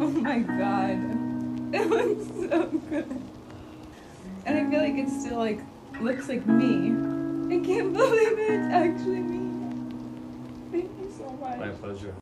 Oh my god. It looks so good. And I feel like it still like looks like me. I can't believe it, it's actually me. Thank you so much. My pleasure.